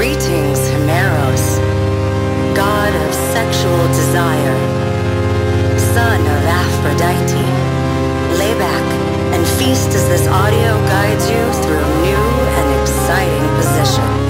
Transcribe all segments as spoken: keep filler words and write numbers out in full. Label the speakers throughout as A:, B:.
A: Greetings, Himeros, god of sexual desire, son of Aphrodite. Lay back and feast as this audio guides you through new and exciting positions.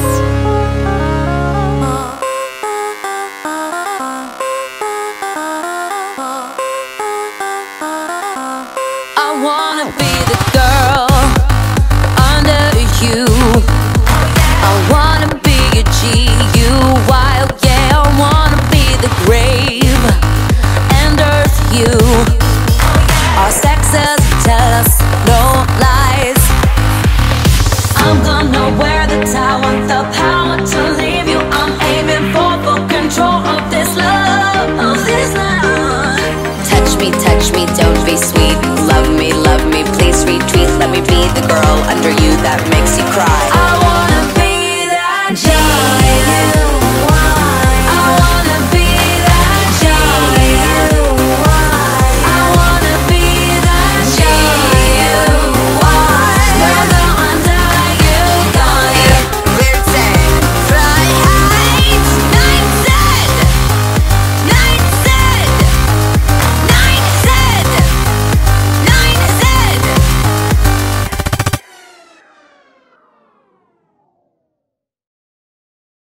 B: I wanna be the girl under you. I wanna be a G U Y, oh yeah. I wanna be the grave and earth you. Our sexes tell us no lies. I'm gonna wear the tower, the power to leave you. I'm aiming for full control of this love, of this love. Touch me, touch me, don't be sweet. Love me, love me, please retreat. Let me be the girl under